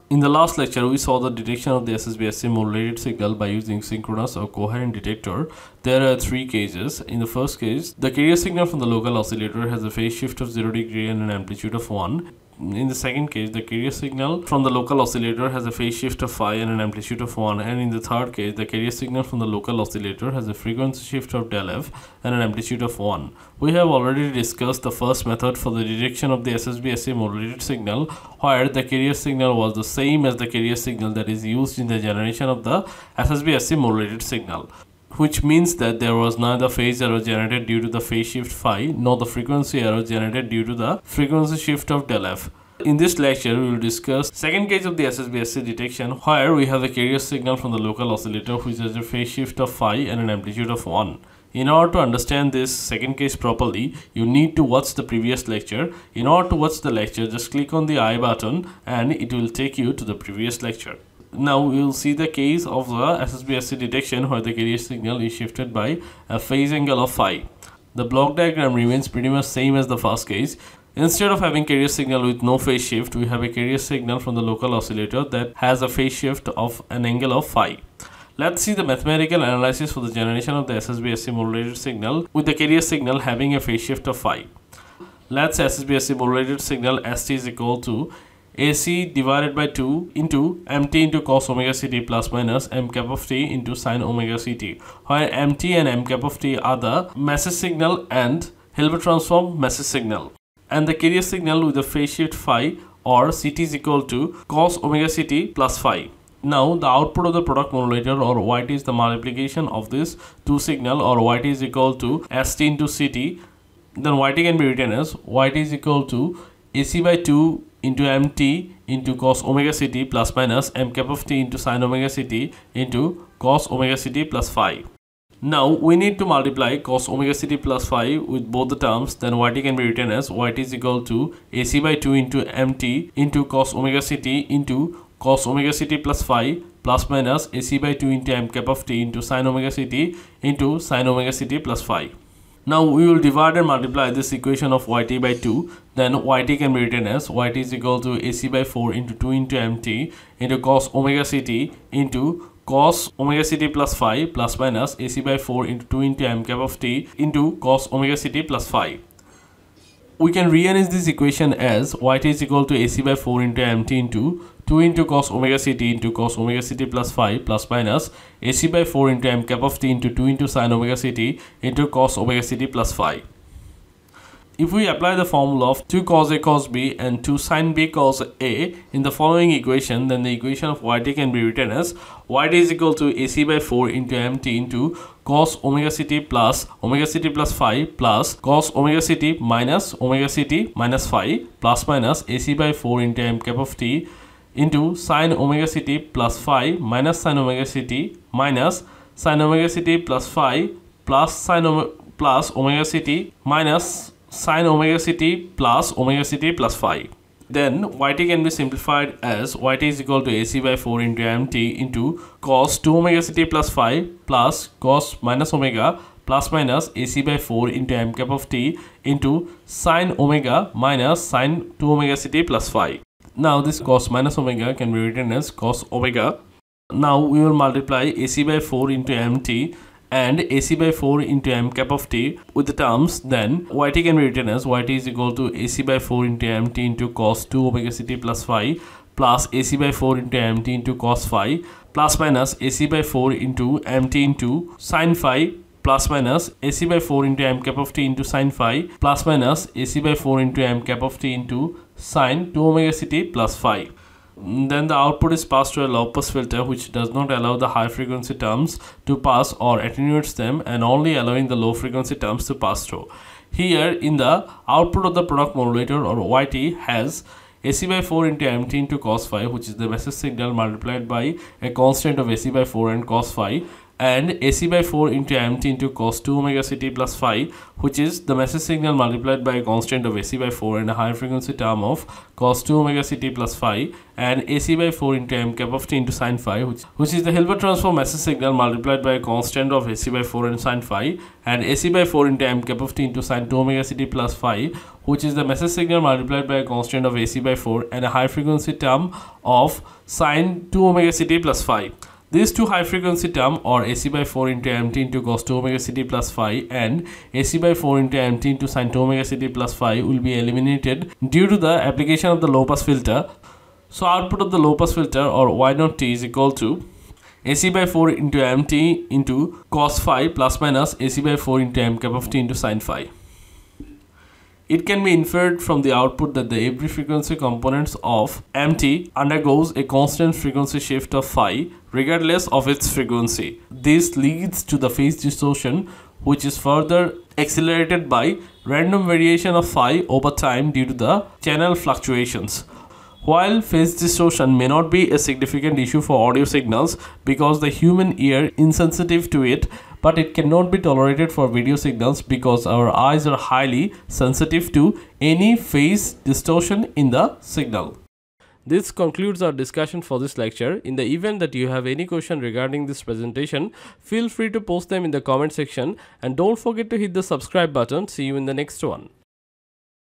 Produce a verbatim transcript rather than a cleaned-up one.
In the last lecture, we saw the detection of the S S B S C modulated signal by using synchronous or coherent detector. There are three cases. In the first case, the carrier signal from the local oscillator has a phase shift of zero degree and an amplitude of one. In the second case, the carrier signal from the local oscillator has a phase shift of phi and an amplitude of one. And in the third case, the carrier signal from the local oscillator has a frequency shift of del f and an amplitude of one. We have already discussed the first method for the detection of the S S B S C modulated signal, where the carrier signal was the same as the carrier signal that is used in the generation of the S S B S C modulated signal, which means that there was neither phase error generated due to the phase shift phi nor the frequency error generated due to the frequency shift of del f. In this lecture, we will discuss second case of the S S B S C detection, where we have a carrier signal from the local oscillator which has a phase shift of phi and an amplitude of one. In order to understand this second case properly, you need to watch the previous lecture. In order to watch the lecture, just click on the I button and it will take you to the previous lecture. Now we will see the case of the S S B S C detection where the carrier signal is shifted by a phase angle of phi. The block diagram remains pretty much same as the first case. Instead of having carrier signal with no phase shift, we have a carrier signal from the local oscillator that has a phase shift of an angle of phi. Let's see the mathematical analysis for the generation of the S S B S C modulated signal with the carrier signal having a phase shift of phi. Let's S S B S C modulated signal S T is equal to A C divided by two into mt into cos omega ct plus minus m cap of t into sin omega ct, where mt and m cap of t are the message signal and Hilbert transform message signal, and the carrier signal with the phase shift phi or ct is equal to cos omega ct plus phi. Now the output of the product modulator or Y T is the multiplication of this two signal, or Y T is equal to S T into C T. Then Y T can be written as Y T is equal to A C by two into mt into cos omega ct plus minus m cap of t into sin omega ct into cos omega ct plus phi. Now we need to multiply cos omega ct plus phi with both the terms. Then Y T can be written as Y T is equal to A C by two into mt into cos omega ct into cos omega ct plus phi plus minus A C by two into m cap of t into sin omega ct into sin omega ct plus phi. Now we will divide and multiply this equation of Y T by two. Then Y T can be written as Y T is equal to A C by four into two into mt into cos omega ct into cos omega ct plus phi plus minus A C by four into two into m cap of t into cos omega ct plus phi. We can rearrange this equation as Y T is equal to A C by four into mt into two into cos omega ct into cos omega ct plus phi plus minus A C by four into m cap of t into two into sin omega ct into cos omega ct plus phi. If we apply the formula of two cos A cos B and two sin B cos A in the following equation, then the equation of Y T can be written as Y T is equal to A C by four into mt into cos omega ct plus omega ct plus phi plus cos omega ct minus omega ct minus phi plus minus A C by four into m cap of t into sin omega ct plus phi minus sin omega ct minus sin omega ct plus phi plus sin omega plus omega ct minus sin omega ct plus omega ct plus phi. Then Y T can be simplified as Y T is equal to A C by four into mt into cos two omega ct plus phi plus cos minus omega plus minus A C by four into m cap of t into sin omega minus sin two omega ct plus phi. Now this cos minus omega can be written as cos omega. Now we will multiply A C by four into mt and A C by four into m cap of t with the terms. Then Y T can be written as Y T is equal to A C by four into mt into cos two omega ct plus phi plus A C by four into mt into cos phi plus minus A C by four into mt into sin phi plus minus A C by four into m cap of t into sin phi plus minus A C by four into m cap of t into sin two omega ct plus phi. Then the output is passed to a low pass filter which does not allow the high frequency terms to pass or attenuates them, and only allowing the low frequency terms to pass through. Here in the output of the product modulator or Y T has A C by four into mt into cos phi, which is the message signal multiplied by a constant of A C by four and cos phi, and AC by four into mt into cos two omega ct plus phi, which is the message signal multiplied by a constant of AC by four and a higher frequency term of cos two omega ct plus phi, and AC by four into m cap of t into sin phi, which, which is the Hilbert transform message signal multiplied by a constant of AC by four and sin phi, and AC by four into m cap of t into sin two omega ct plus phi, which is the message signal multiplied by a constant of AC by four and a high frequency term of sin two omega ct plus phi. These two high frequency term, or AC by four into mt into cos two omega ct plus phi and AC by four into mt into sin two omega ct plus phi, will be eliminated due to the application of the low pass filter. So output of the low pass filter, or y naught t, is equal to AC by four into mt into cos phi plus minus AC by four into m cap of t into sin phi. It can be inferred from the output that the every frequency components of mt undergoes a constant frequency shift of phi regardless of its frequency. This leads to the phase distortion, which is further accelerated by random variation of phi over time due to the channel fluctuations. While phase distortion may not be a significant issue for audio signals because the human ear is insensitive to it, but it cannot be tolerated for video signals because our eyes are highly sensitive to any phase distortion in the signal. This concludes our discussion for this lecture. In the event that you have any question regarding this presentation, feel free to post them in the comment section, and don't forget to hit the subscribe button. See you in the next one.